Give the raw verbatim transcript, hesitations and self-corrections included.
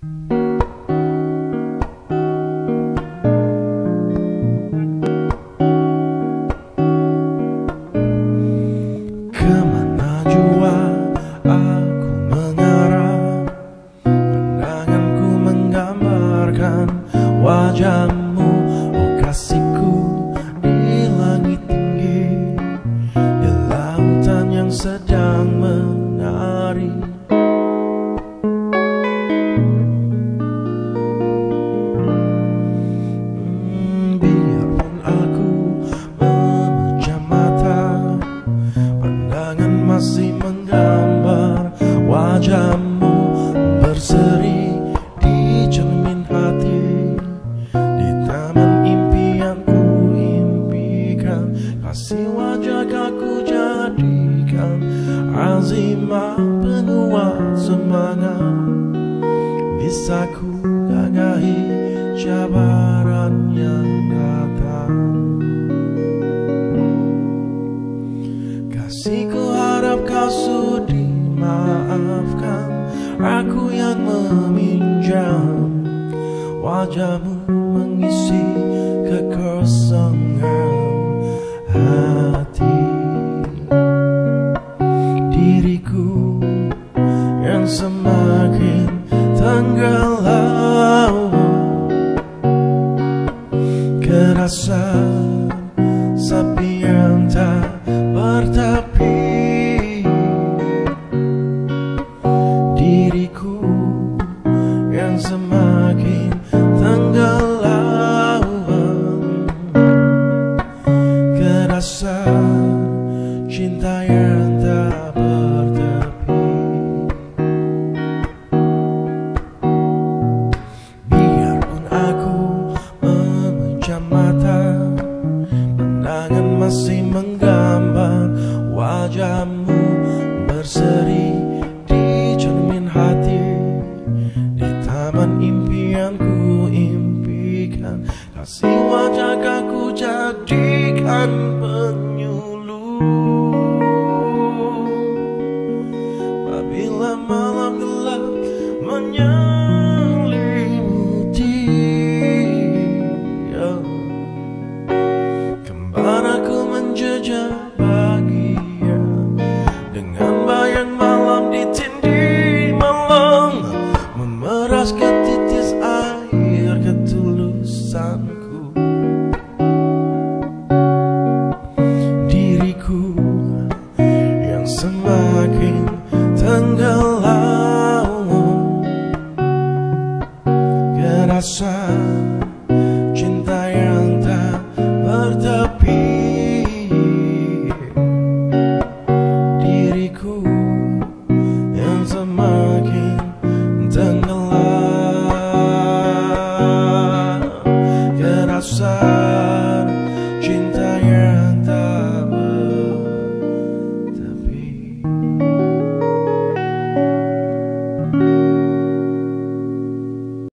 Kemana jua aku mengarah, pandanganku menggambarkan wajahmu, oh kasihku, di langit tinggi, di lautan yang sedang menari. Hmm, biarpun aku memejam mata, pandangan masih menggambar wajahmu berseri di cermin hati. Di taman impian ku impikan, kasih wajah aku jadikan azimah penguat semangat. Bisa ku gagahi cabaran yang datang. Kasihku harap kau sudi maafkan aku yang meminjam wajahmu mengisi kekosongan hati. Diriku yang semakin tenggelam, kerasa sepi yang tak bertepi. Diriku yang semakin tenggelam, kerasa cinta yang tak bertepi. Biarpun aku memejam mata, pandangan masih menggambar wajahmu berseri di cermin hati. Di taman impian ku impikan, kasih wajah aku jadikan penyuluh. Apabila malam gelap menyelimuti, ya, kembali aku menjejak bahagia dengan bayang malam ditindih malam, memeras ketitis air ketulusanku. Diriku yang semakin tenggelam, kerasa